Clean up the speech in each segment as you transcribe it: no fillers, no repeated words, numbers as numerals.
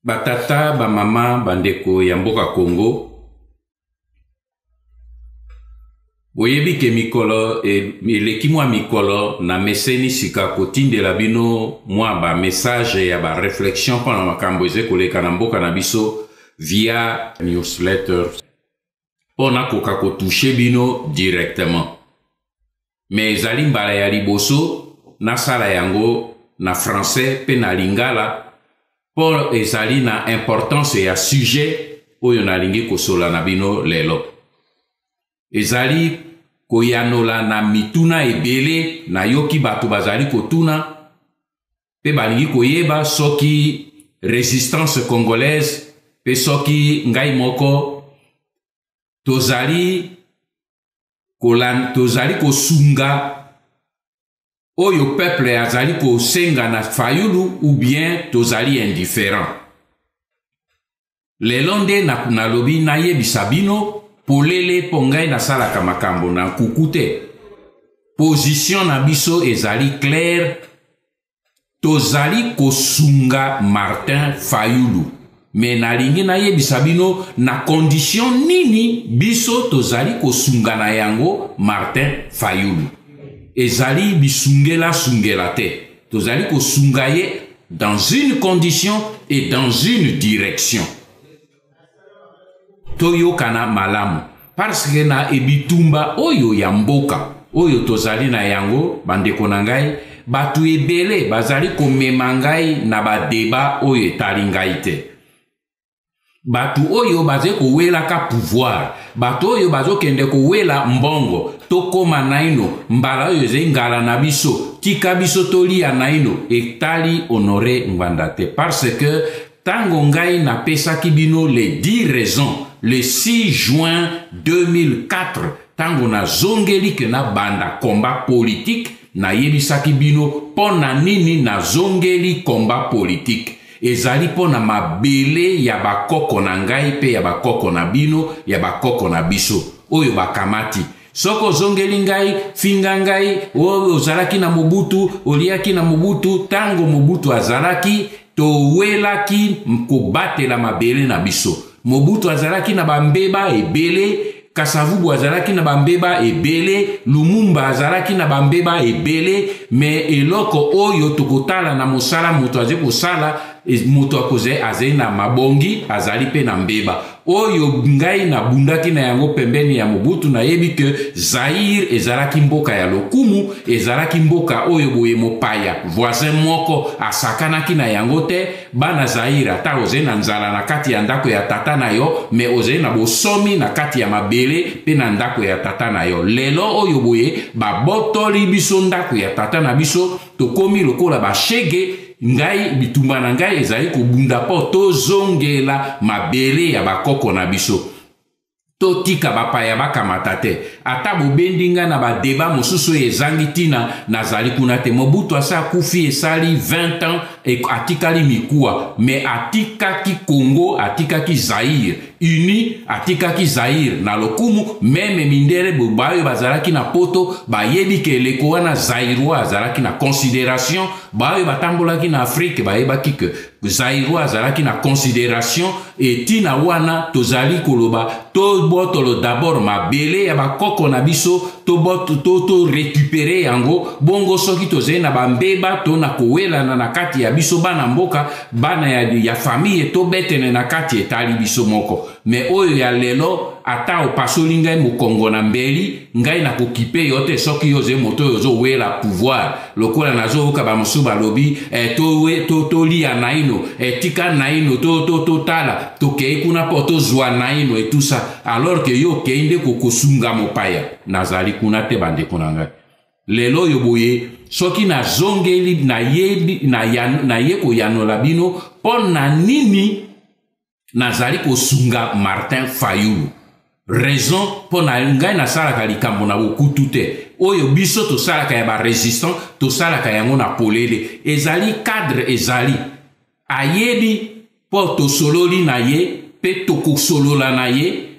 Batata, bamama, bandeko ya mboka Congo. Boyebi ke mikolo eleki mwa mikolo na meseni sika kotindela bino mwa ba message ya ba réflexion pendant makambo eze koleka na mboka na biso via newsletter pona koka kotouche bino directement. Mais ezali mbala ya liboso nasala yango na français pe na lingala pour ezali na importance ya sujet oyo nalingi kosola na bino lelo. Ezali koyanola na mituna ebele na yoki bato bazali kotuna pe balingi koyeba soki résistance congolaise pe soki ngai moko tozali kosunga oyo peuple azali kosenga na fayulu ou bien tozali indifférent. Lelo nde nalobi nayebisa bino polele pongai na salaka makambo na kukute. Position na biso ezali clair. Tozali kosunga Martin Fayulu. Mais nalingi nayebisa bino na condition nini biso tozali kosunga na yango Martin Fayulu. Ezali bisungela sungela te. Tozali kosunga ye dans une condition et dans une direction. Toyo kana malamu parce que na ebitumba oyo ya mboka oyo tozali na yango bandeko na ngai batu ebele bazali komema ngai na ba débat oyo etali ngai te. Batu oyo baze kowela ka pouvoir, batu oyo bazo kende kowela mbongo tokoma naino mbala oyo ze ngala na biso tika biso tolia naino etali honoré Ngwanda te parce que tango ngai na pesaki bino les 10 raisons le 6 juin 2004 tango na zongeli ke na banda combat politique na yebisaki bino pona nini na zongeli combat politique ezali pona mabele ya bakoko na ngai pe ya bakoko na bino ya bakoko na biso oyo bakamati soko zongeli ngai finga ngai ozalaki na Mobutu oliaki na Mobutu tango Mobutu azalaki towelaki kobatela mabele na biso. Mobutu azalaki na bambeba ebele, Kasavubu azalaki na bambeba ebele, Lumumba azalaki na bambeba ebele, mais eloko oyo tokotala na mosala moto aze kosala moto akoze aze na mabongi azali pe na mbeba. Oyo ngai na bundaki na yango pembeni ya Mobutu na yebi ke Zaire ezalaki mboka ya lokumu, ezalaki mboka oyo boye mopaya voisin moko asakanaki na yango te. Bana Zaire ata oze na nzala na kati ya ndako ya tata na yo, me oze na bosomi na kati ya mabele pe na ndako ya tata na yo. Lelo oyo boye babotoli biso ndako ya tata na biso tokomi lokola bashege. Ngai bitumba na ngai ezali kobunda po tozongela mabele ya bakoko na biso. Totika bapaya bakamata te. Ata bobendinga na ba débat mosusu ezangi tina nazali kuna te. Mobutu asa kufi esali 20 ans et atikali mikuwa. Mais atikaki Congo, atikaki Zaire. Uni atikaki Zaire na lokumu meme mindere bobayo bazalaki na poto bayebi ke leko wana Zairwa azalaki na considération bayo batambolaki na Afrique bayebaki ke Zairwa azalaki na considération et tina wana tozali koloba to botolo d'abord mabele ya bakoko na biso to récupérer yango bongo soki tozali na bambeba to na kowela na kati ya biso bana mboka bana ya famille to betene na kati etali biso moko. Mais oyo ya lelo ata opasoli ngai mokongo na mbeli ngai na kokipe yote soki yoze moto yozo wela pouvoir lokola nazo oka ba musu balobi to lia naino tika naino to tala to ke kuna poto zwa naino et tout ça alors que yo keinde kokosunga mopaya nazali kuna te bande kuna ngai lelo yo boye soki na zongeli na yebi na yeko yanola bino pona nini nazali kosunga Martin Fayulu. Raison pona ngai na salaka likambo na okutu te. Oyo biso to salaka ya ba résistant, to salaka yango na polele. Ezali cadre ezali. Ayebi po to sololi na ye, pe to solola na ye.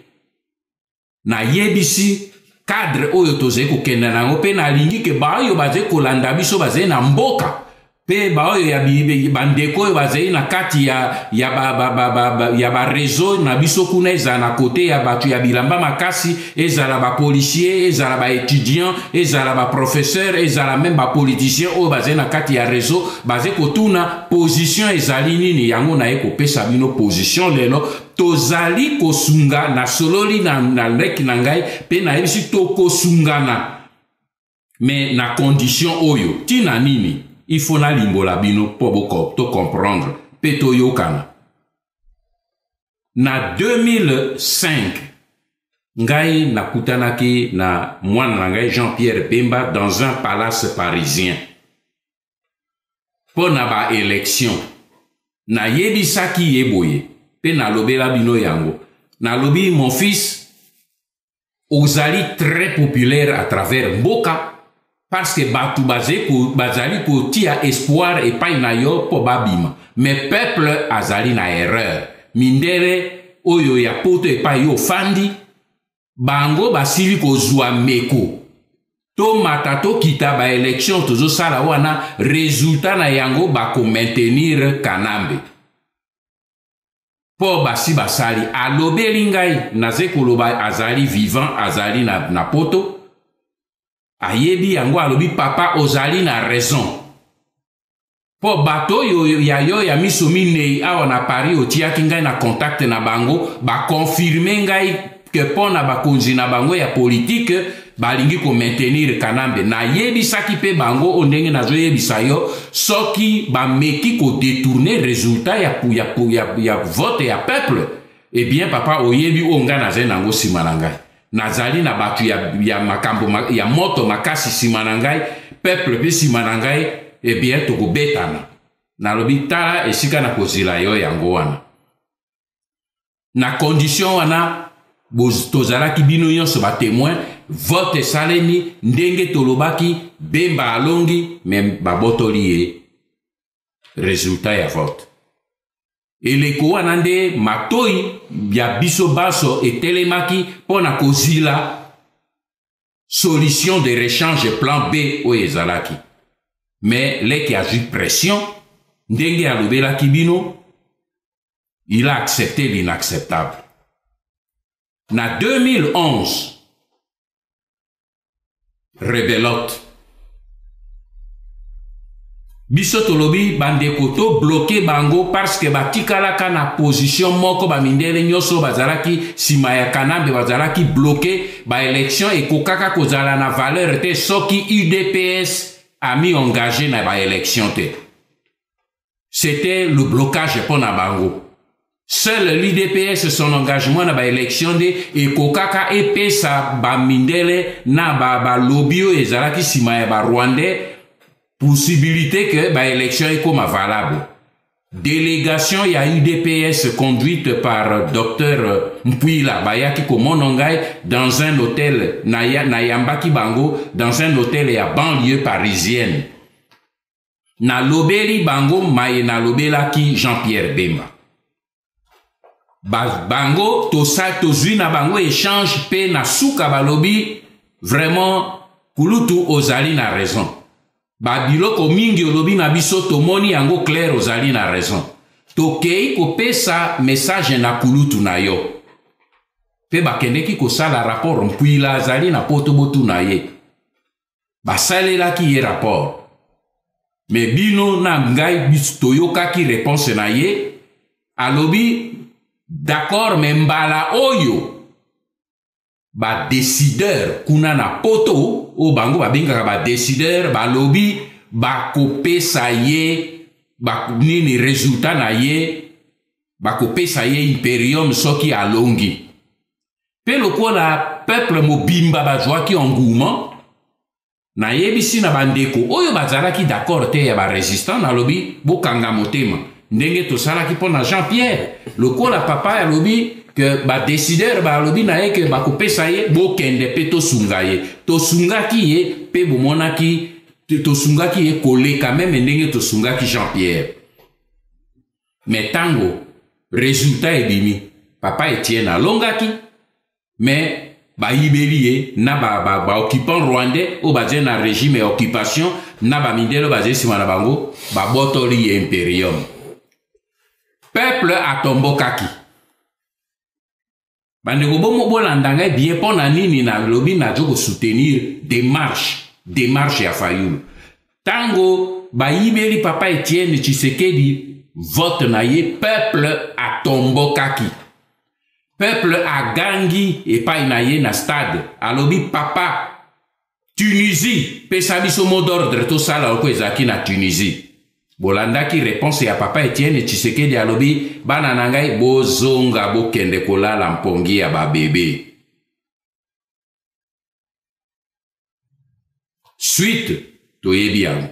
Na yebisi cadre oyo to ze ko kenda nango pe na lingi ke ba oyo baze kolanda biso baze na mboka. pe ba oyo ya bandeko oyo bazali na kati ya ba réseau na biso kuna ezala na kote ya bato ya bilamba makasi, ezala ba policier, ezala ba étudiant, ezala ba professeur, ezala même ba politicien oyo bazali na kati ya réseau bazali kotuna position ezali nini. Yango na ye kopesa bino position lelo tozali kosunga na sololi na leki na ngai pe na yebisi tokosungana mais na condition oyo tina nini. Il faut na limbola bino po boko to comprendre pe to yokana. Na 2005 ngai nakutanaki na mwana na ngai Jean-Pierre Bemba dans un palace parisien po na ba élection. Na yebisaki yeboye pe na lobela bino yango. Na lobi mon fils ozali très populaire à travers mboka parce que batu bazali ko tia espoir et pa na yo po babima. Mais peuple azali na erreur. Mindele oyo ya poto e pa yo fandi bango basili ko zwa meko. To mata to kita ba élection tozo sala wana résultat na yango ba ko maintenir Kanambe. Po basi basali alobeli ngai naze koloba azali vivant azali na poto. Ayebi yango alobi papa ozali na raison. Po bato yo ya miso minei awa na Paris otiaki ngai na contact na bango ba confirmer ngai que pona ba konzi na bango ya politique balingi ko maintenir Kanambe. Na yebi saki pe bango ondenge na zo yebisa yo soki ba meki ko détourner résultat ya vote ya peuple. Eh bien papa oyebi onga na zenango simanangai. Nazali na batu ya makambo ya moto makasi simanangai peuple pe simanangai e bien toko betana na lobi tala esika na kozila yo yango wana na condition wana tozalaki bino nyonso ba témoin vote salemi ndenge tolobaki Bemba alongi même babotoli ye résultat ya vote. Eleko wana nde matoi ya biso baso etelemaki pona kozila solution de rechange plan B oyo ezalaki. Mais leki agi pression ndenge alobelaki bino il a accepté l'inacceptable. Na 2011 rebelote biso tolobi bandeko to bloqué bango parce que batikalaka na position moko bamindele nyonso bazalaki sima ya Kanambe bazalaki bloqué ba élection ekokaka kozala na valeur te soki UDPS a mis engagé na ba élection te. C'était le blocage pour na bango. Seul l'UDPS son engagement na ba élection de ekokaka epesa bamindele na ba lobby ezalaki sima ya ba Rwandais possibilité que ba élection est comme valable. Délégation y a UDPS conduite par Dr Mpouila Bayaki Komonongai dans un hôtel Nayambaki Bango dans un hôtel à banlieue parisienne. Na lobeli Bango maye na lobelaki Jean-Pierre Bemba. Bango tozui na Bango échange pe na suka balobi vraiment kulutu ozali na raison. Babiloko mingi olobi na biso tomoni yango clair ozali na raison. Tokei kopesa message na kulutu na yo. Pe bakendeki kosala rapport Mpouila azali na poto botu na ye. Basalelaki ye rapport. Me bino na ngai toyokaki réponse na ye. Alobi d'accord me mbala oyo. Ba décideur kuna na poto o bango babingaka ba décideur ba lobby ba kopesa ye ba nini résultat na ye ba kopesa ye imperium soki alongi pe lokola peuple mobimba bazwaki engouement na yebisi na bandeko oyo bazalaki d'accord te ya ba résistant na lobby bokanga motema ndenge tosalaki pona Jean-Pierre lokola papa ya lobby que ba décideur ba lobi na ye que ba kopesa ye bo kende pe to sunga ye to sungaki ye pe bomonaki to sungaki ye koleka même ndenge to sungaki Jean-Pierre. Mais tango résultat ebimi papa Etienne alongaki mais ba yibeli ye na ba occupant rwandais o ba na régime et occupation na bamindele baze nsima na bango babotoli imperium. Peuple atombokaki. Bandeko bomo bolanda ngai bien pona nini na lobi na joko soutenir démarche ya Fayulu. Tango bayibeli papa Etienne Tshisekedi vote na ye, peuple atombokaki. Peuple agangi epai na ye na stade. Alobi papa Tunisie pesa biso mot d'ordre to sala oko ezaki na Tunisie. Bolandaki réponse ya papa Etienne Tshisekedi alobi bana nangai bozonga bokende kolala mpongi ya babebe. Suite toyebi yango.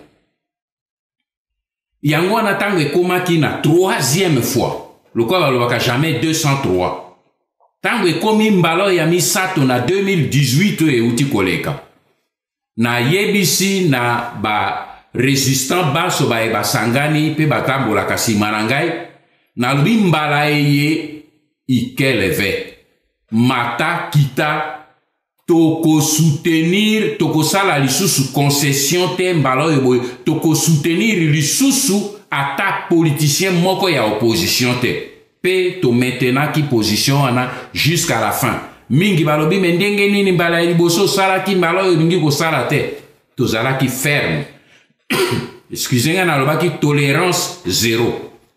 Yango wana tango ekomaki na troisième fois. Lokwa balobaka jamais 203. Tango ekomi mbalo ya misato na 2018 euti koleka. Na yebisi na ba résistant baso ba basangani pe batambola kasi marangai na lubi mbala eye ikeleve mata kita toko soutenir toko sala lisusu concession te mbala ebo toko soutenir lisusu ata politicien moko ya opposition te pe to maintenant ki position ana jusqu'à la fin mingi balobi mendenge nini mbala liboso sala ki mbala mingi ko sala te to zala ki ferme. Excusez-moi, nalobaki tolérance zéro.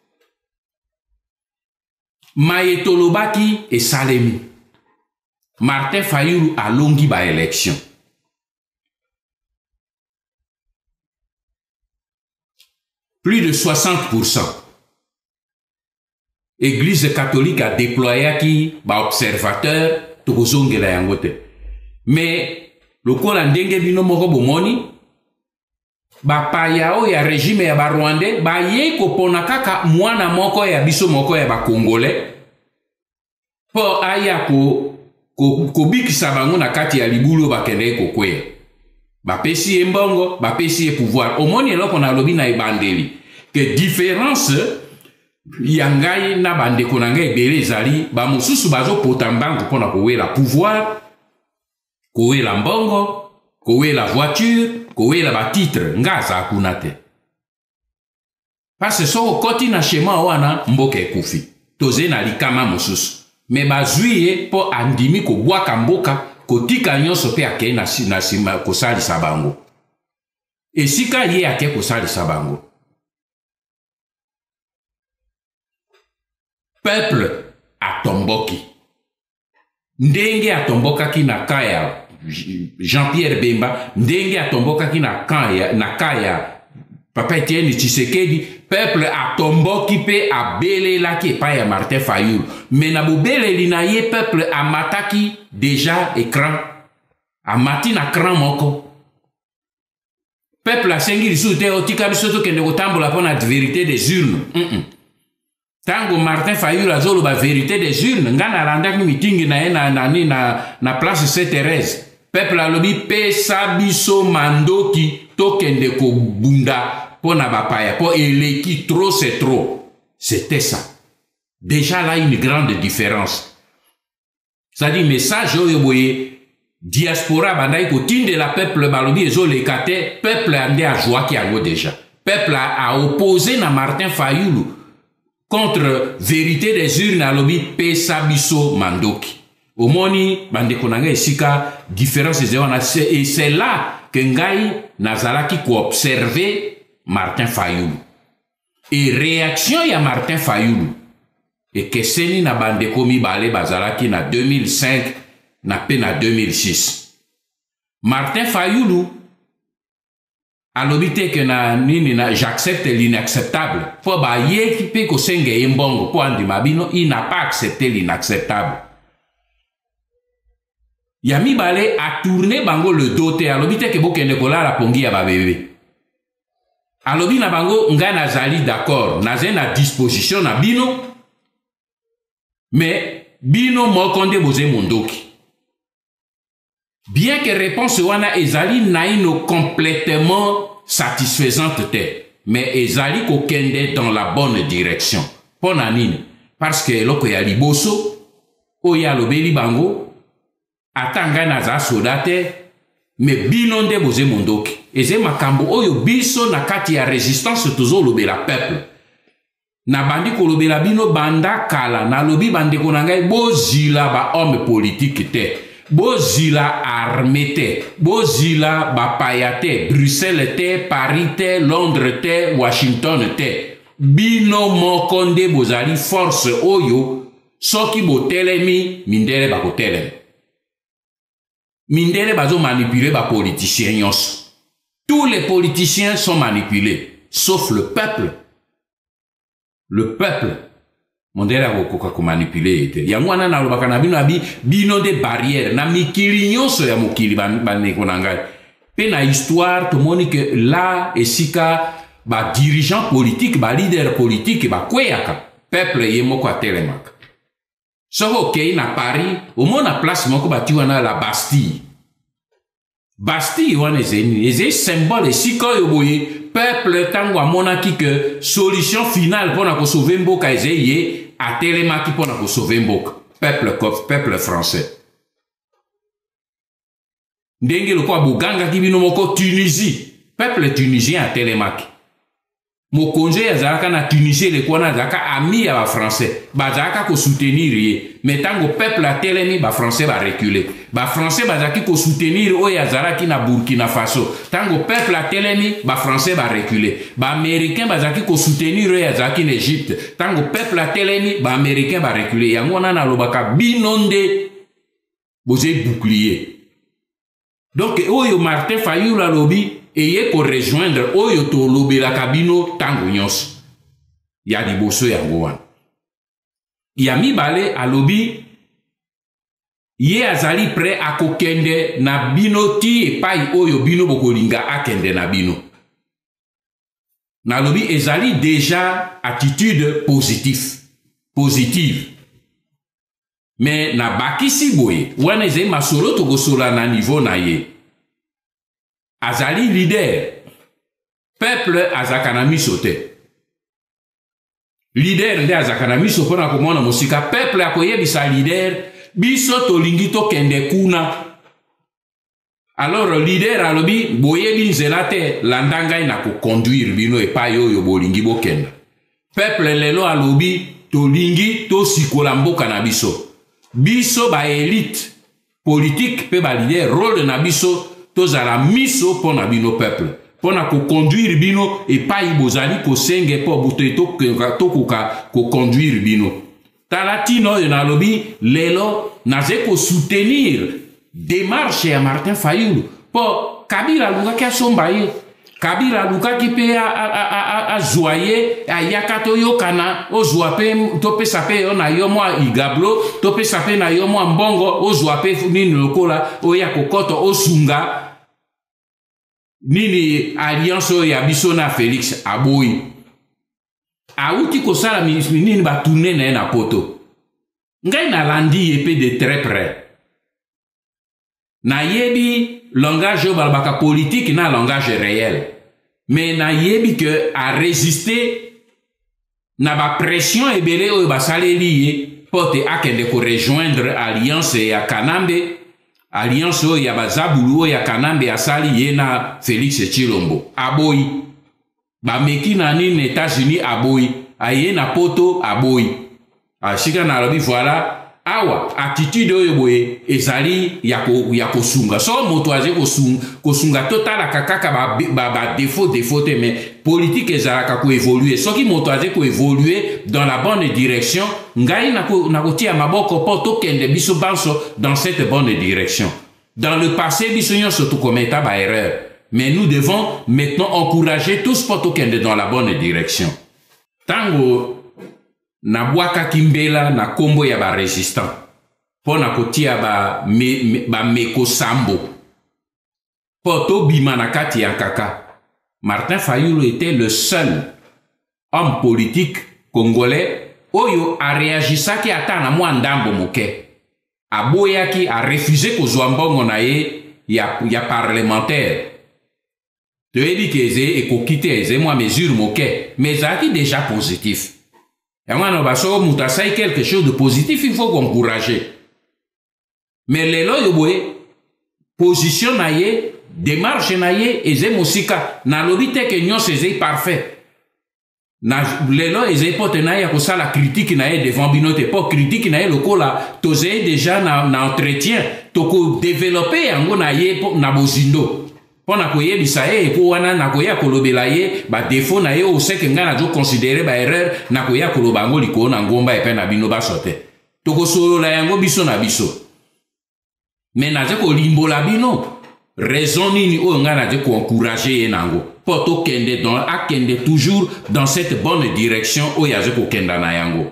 Maetolobaki et Salemi. Martin Fayulu a longi ba élection. Plus de 60%. Église catholique a déployé qui ba observateur tokozongela yangote. Mais le kola ndenge bino moko bomoni bapaya o ya régime ya ba Rwandais ba ye kopona kaka mwana moko ya biso moko ya ba Congolais po aya ko bikisa bango na kati ya libulu bakende kokweya bapesi mbongo bapesi pouvoir omoni eloko na lobi na ebandeli que différence ya ngai na bandeko na ngai ebele ezali ba mosusu bazopota mbangu mpona kowela pouvoir kowela mbongo kowela voiture kowela ba titre ngaza kuna te parce soko koti na shema wana mboka ekufi toze na likama mosusu me bazwi po andimi ko bwaka mboka kotika nyonso pe ake na sima kosalisa bango esika ye ake kosalisa bango. Peuple atomboki ndenge atombokaki na kaya Jean-Pierre Bemba ndenge atombokaki na kaya papa Etienne Tshisekedi peuple atomboki pe abelelaki epai ya Martin Fayulu mais na bobeleli na ye peuple amataki déjà écran amati na cran moko peuple asengi lisusu te otika biso tokende kotambola mpona vérité des urnes tango Martin Fayulu azoloba vérité des urnes nga nalandaki mitingi na ye na place Sainte-Thérèse peuple alobi pesa biso mandoki tokende kobunda pona bapaya po eleki trop c'est trop. C'était ça. Déjà là une grande différence. C'est-à-dire message oyo boye diaspora bandai kotinde la peuple balobi ezoleka te peuple ande ajwaki yango déjà. Peuple a opposé na Martin Fayulu contre vérité des urnes alobi pesa biso mandoki. Omoni bandeko nanga esika différence ezwana et c'est là que ngai nazalaki ko observer Martin Fayulu. Et réaction ya Martin Fayulu et keseni na bandeko mibale bazalaki na 2005 na pe na 2006. Martin Fayulu alobite que na nini na j'accepte l'inacceptable. Po ba ye pe ko senge mbongo po andi mabino il n'a pas accepté l'inacceptable. Yami Bale a tourné bango le doté alobite ke bokende kolala pongi ya babebe. Alobi na bango nga nazali d'accord naze na disposition na bino mais bino mokonde boze mondoki. Bien que réponse wana ezali naino complètement satisfaisante te mais ezali kokende dans la bonne direction. Pona nini? Parce que loko ya liboso oya lobeli bango atanga naza soda te mais bino nde boze mondoki eze makambo oyo biso na kati ya résistance tozolobela peuple na bandi kolobela bino banda kala nalobi bandeko na ngai bozila ba homme politique te bozila armée te bozila bapaya te Bruxelles te Paris te Londres te Washington te bino moko nde bozali force oyo soki botelemi mindele bakotelema mindele bazo manipuler ba politiciens nyonso. Tous les politiciens sont manipulés sauf le peuple. Le peuple mondele akokoka ko manipuler te yango wana nalobaka na bino abi bino de barrière na mikili nyonso ya mokili bandeko na ngai pe na histoire tomoni que là esika ba dirigeant politique ba leader politique ba kweyaka peuple ye moko atelemaka. Soko okei na Paris, au moins na place moko bati wana la Bastille. Bastille wana eze symbole esika oyo boye peuple tango amonaki que solution finale pona ko sauver mboka eze ye atelemaki pona ko sauver mboka. Peuple français. Ndenge lokwa boganga ki bino moko Tunisie, peuple tunisien atelemaki. Mokonje yazalaka na Tunisie le kwana zaka ami ya ba français bazaka ko soutenir ye mais tango peuple a telemi ba français ba reculer ba français bazaki ko soutenir o yazalaki na Burkina Faso tango peuple a telemi ba français ba reculer ba américain bazaki ko soutenir o yazalaki na Égypte tango peuple a telemi ba américain ba reculer yango na lobaka binonde boze bouclier donc oyo Martin Fayulu lobi eye ko rejoindre oyo to lobela kabino tango nyonso ya liboso yango wana ya mibale alobi ye azali prêt akokende na bino ti epai oyo bino bokolinga akende na bino nalobi ezali déjà attitude positive mais na bakisi boye wana ezali masolo tokosola na niveau na ye azali leader peuple azakana miso te leader nde azakana miso mpona komona mosika peuple akoyebisa leader biso tolingi tokende kuna alors leader alobi boyebi nzela te landa ngai na koconduire bino epai oyo bolingi bokenda peuple lelo alobi tolingi tosikola mboka na biso ba élite politique pe ba leader rôle na biso tozala miso pona bino peuple pona ko conduire bino epai bozali ko senge po buto tokuka ko conduire bino talatino enalobi lelo naze ko soutenir démarche ya Martin Fayulu po Kabila luka ki asomba ye Kabila luka ki pe a joye a yakato yokana ozwa pe to pe sape yo na yo mwa igablo to pe sape na yo mwa mbongo ozwa pe nini lokola oya kokoto osunga nini alliance ya biso na Félix aboyi auti kosala nini batourne na ye na poto ngai nalandi ye pe de très près na yebi langage oyo balobaka politique na langage réel mais na yebi que a résister na ba pression ebele oyo basaleli ye pote akende ko rejoindre alliance ya Kanambe alliance oyo ya bazabulu oyo ya Kanambe asali ye na Félix Tshilombo aboyi bameki na nini États-Unis aboyi aye na poto aboyi ashika na lobi voilà awa attitude oyo boye ezali ya kosunga so moto aze kosunga totala kaka ba défaut te mais politique ezalaka ko évoluer soki moto aze ko évoluer dans la bonne direction ngai na kotia maboko po tokende biso banso dans cette bonne direction dans le passé biso nyonso tokometa ba erreur mais nous devons maintenant encourager tous po tokende dans la bonne direction tango na bwaka kimbela na kombo ya ba résistant pona kotia ba meko sambo poto bima na kati ya kaka Martin Fayulu était le seul homme politique congolais oyo a réagisaki ata na mwa ndambo moke aboyaki a refusé kozwa mbongo na ye ya parlementaire toyebi ke eze ekokite eze mwa mesure moke mais ezalaki déjà positif. Et moi, on a quelque chose de positif, il faut encourager. Mais les lois, position na ye démarche na ye eze mosika na lobi te ke nyonso eze parfait na lelo eze pote na ye kosala critique na ye devant bino te po critique na ye lokola tozeye déjà na entretien toko développer yango na ye na bozindo pona koyebisa ye po wana na koya kolobela ye ba défaut na ye o seke nga na zo considérer ba erreur na koya koloba ngo likolo na ngomba epe na bino basote toko solola yango biso na biso mais na ko limbola bino raison nini oyo nga na ko encourager ye nango po to kende dans akende toujours dans cette bonne direction oyo aze ko kenda na yango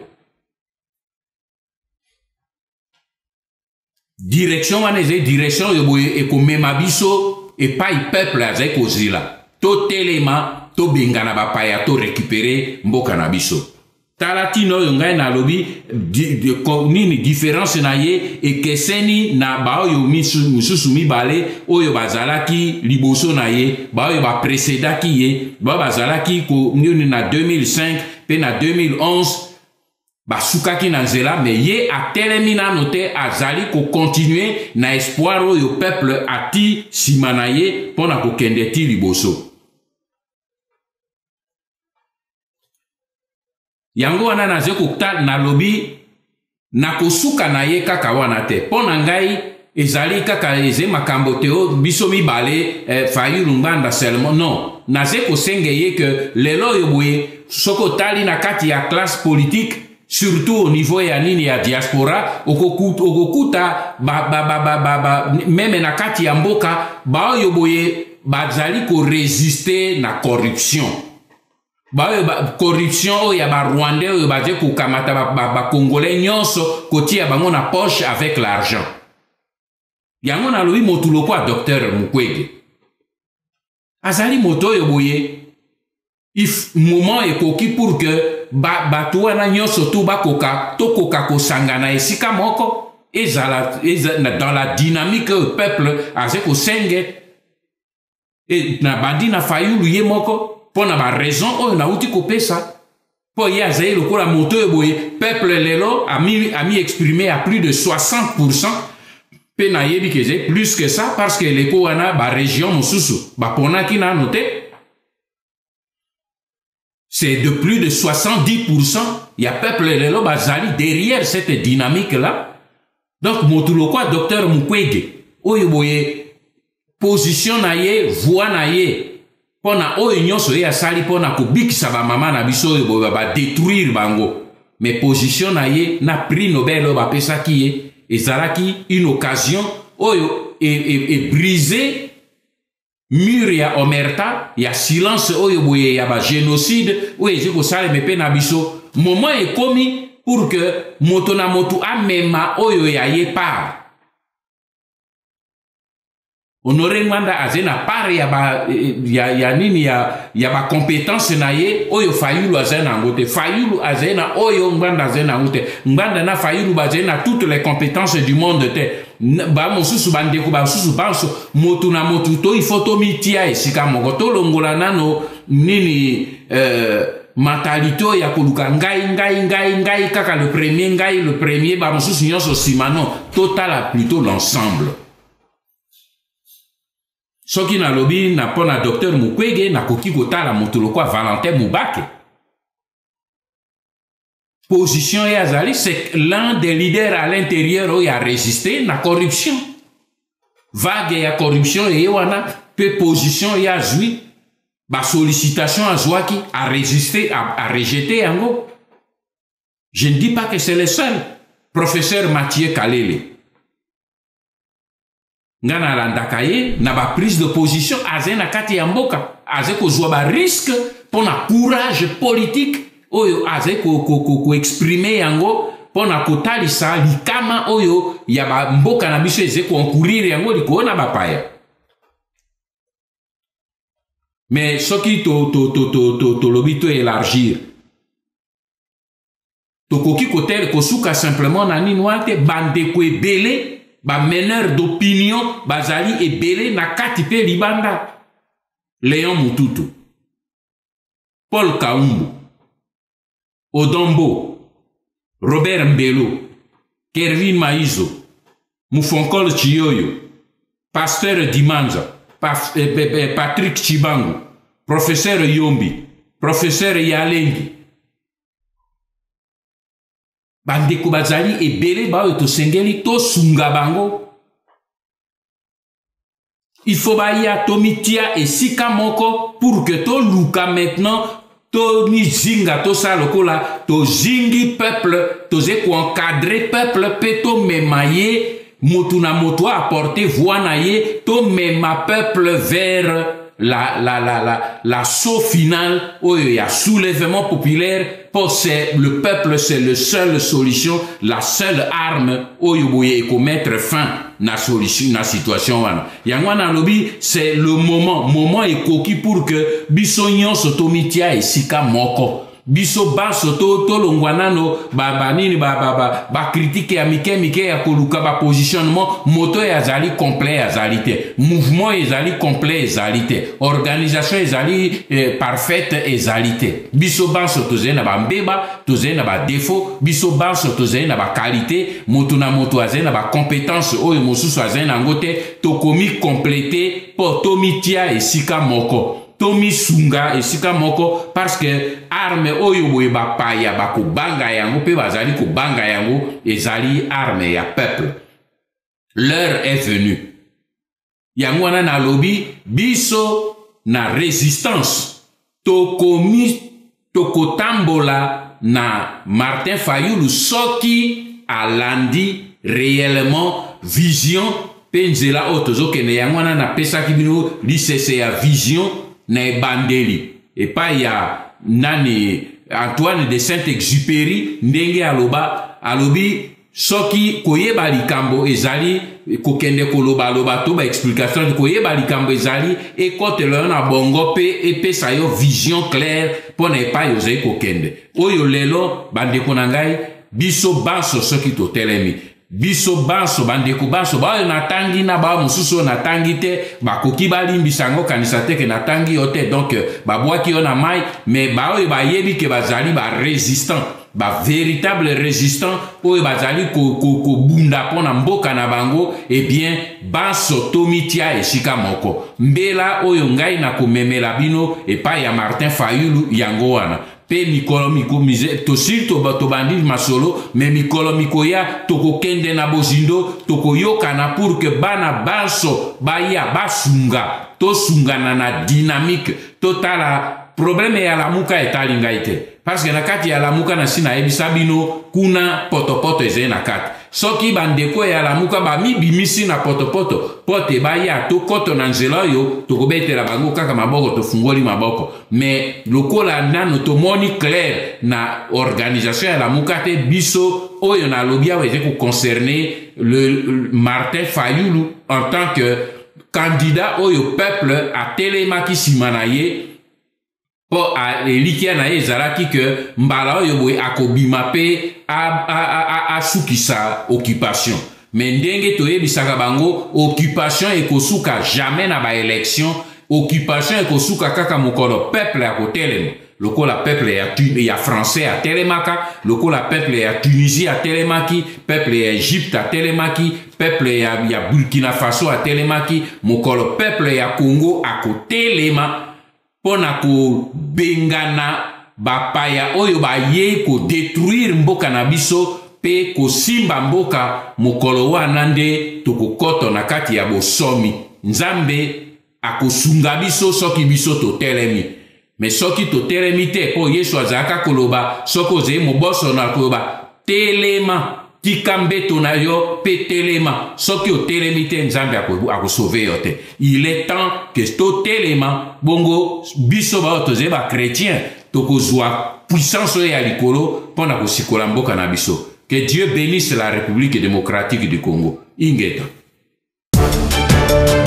direction wana eze direction oyo boye ekomema biso epai peuple aze kozila to telema to bengana bapaya to récupérer mboka na biso tala tino oyo ngai nalobi nini différence na ye ekeseni na baoyo misusu mibale oyo bazalaki liboso na ye baoyo baprécédaki ye baoyo bazalaki nini na 2005 pe na 2011 basukaki na nzela me ye atelemi nano te azali kokontinue na espoir oyo peuple ati nsima na ye mpo na kokende ti liboso yango wana naze kokta nalobi na kosuka na ye kaka wana te mpo na ngai ezali kaka eze makambo te o biso mibale Fayulu Ngbanda seulement non naze kosenge ye ke lelo oyo boye soki otali na kati ya classe politique surtout au niveau ya nini ya diaspora okokuta meme na kati ya mboka baoyo boye bazali koresiste na corruption baoyo corruption oyo ya barwandais oyo baze kokamata bakongolais nyonso kotia bango na poche avec l'argent yango nalobi motu lokwa Dr Mukwege azali moto oyo boye if moment ekoki pour que bato wana nyonso tu tokoka kosangana esika moko ezala dans la dynamique oyo peuple aze kosenge na bandi na Fayulu ye moko mpo na baraison oyo nauti kopesa mpo ye azali lokola moto oyo boye peuple lelo ami exprimé à plus de 60% mpe nayebi ke eze plus que ça parce que leko wana barégion mosusu baponaki nano te c'est de plus de 70%. Il y a peuple lelo bazali derrière cette dynamique-là. Donc, motulokwa Dr Mukwege, oyo boye, position na ye, voix na ye, pona oyo nyonso ye asali pona kobikisa ba mama na biso oyo boye ba détruire bango. Mais position na ye, na prix Nobel oyo bapesaki ye, ezalaki une occasion oyo et briser mur ya omerta ya silence oyo boye ya ba génocide oyo ezi kosala mepe na biso moment ekomi pour que moto na moto amema oyo ya ye part Honoré Ngbanda aze na part ya nini ya ba compétence na ye oyo Fayulu aze na ngote Fayulu aze na oyo Ngbanda aze na ngote Ngbanda na Fayulu baze na toutes les compétences du monde te ba mosusu bandeko ba mosusu banso motu na motu to ifo to mitia esika moko to longola nano nini mentalito ya koluka ngai kaka le premier ba mosusu nyonso simano total plutôt l'ensemble soki na lobi na pona Dr Mukwege na koki kotala motu lokwa Valentin Mubake position ya Azali, c'est l'un des leaders à l'intérieur où il a résisté la corruption. Vague ya corruption et wana pe position ya zui ba sollicitation à Zouaki a résisté à rejeter yango. Je ne dis pas que c'est le seul. Professeur Mathieu Kalele ngana landakaye na ba prise de position azena kati ya mboka azeko zwa ba risque pour na courage politique oyo aze ko exprimer yango pona kotalisa likama oyo ya ba mboka na biso eze ko encourir yango likona bapaya mais soki to lobito élargir to koki kotel kosuka simplement na ninwate bande ko ebele ba meneur d'opinion bazali ebele na kati pe libanda Léon Mututu Paul Kaumbu Odombo, Robert Mbelo, Kervin Maizo, Mufonkol Chiyoyo, Pasteur Dimanza, Patrick Chibangu, professeur Yombi, professeur Yalengi. Bandeko bazali ebele ba to sengeli to sunga bango. Il faut baya to mitia et sika moko pour que to luka maintenant to mi zinga to sa lokola to zingi peuple to ze ko encadrer peuple pe to memaye motu na moto apporter voix na ye to mema peuple vers la saut finale où il y a soulèvement populaire pour le peuple, c'est la seule solution, la seule arme où il y a mettre fin na solution na situation wana. Yangwana lobi c'est le moment est coquille pour que bisonyon sotomitia et sika moko. Biso baso to longwanano ba nini ba critique ya mike ya koluka ba positionnement moto ya zali complet ya zalité mouvement ya zali complet ya zalité organisation ya zali parfaite ya zalité biso baso to zena ba mbeba to zena ba défaut biso baso to zena ba qualité moto na moto azena ba compétence oyo mosusu azena ngote to komi compléter pour tomitia et sika moko Tomi sunga esika moko parce que arme oyo boye ba paya ba ko banga yango pe bazali ko banga yango ezali arme ya peuple. L'heure est venue. Yango wana na lobi biso na résistance to komi to kotambola na Martin Fayulu soki alandi réellement vision penzela otozo kene yango wana na pesa kibino lisese ya vision na bandeli et pas ya nani Antoine de Saint-Exupéry ndenge alobi soki koyeba likambo ezali kokende koloba loba to ba explication koyeba likambo ezali ekote le na bongo pe epesa yo vision claire pona epa yo zai kokende oyo lelo bandeko na ngai biso baso soki to telemi biso baso bandeko baso ba natangi na ba mususu natangi te bakoki balimbisa ngo kanisa te ke natangi yo te donc babwaki yo na mai mais ba oyo bayebi ke bazali ba résistant ba véritable résistant oyo bazali ko bunda pona mboka na bango et bien baso tomitia esika moko mbela oyo ngai na komemela bino epai ya Martin Fayulu yango wana pe mikolo miko mize to sirto bato bandi masolo mais mikolo miko ya toko kende na bozindo toko yoka na pour que bana baso baya basunga to sungana na dynamique totala problème ya la muka etali ngaite parce que na kati ya la muka na sina ebisa bino kuna potopoto eze na kati soki bandeko ya la muka ba mi bimisi na potopoto pote baya to koto na nzela yo to kobetela bango kaka maboko to fungoli maboko mais lokola nano to moni clair na organisation ya la muka te biso oyo na lobia weze ko concerner le Martin Fayulu en tant que candidat oyo peuple a telemaki simanaye po a elikia na ezalaki que mbala oyo boye akobima pe a sukisa occupation mais ndenge toyebisaka bango occupation ekosuka jamais na ba élection occupation ekosuka kaka mokolo peuple ya kotelema lokola peuple ya français a telemaka lokola peuple ya Tunisie a telemaki peuple ya Egypte a telemaki peuple ya Burkina Faso a telemaki mokolo peuple ya Congo a kotelema pona ko bengana bapaya oyo baye ko détruire mboka na biso pe ko simba mboka mokolo wana nde tokokoto na kati ya bosomi nzambe akosunga biso soki biso totelemi mais soki totelemi te po Yesu azaka koloba soko ze moboso na koloba telema tika mbeto na yo pe telema soki otelemi te nzambe akosauve yo te il est temps que to telema bongo biso ba toze ba chrétien tokozwa puissance ya likolo pona kosikola mboka na biso. Que Dieu bénisse la République démocratique du Congo. Ingeta.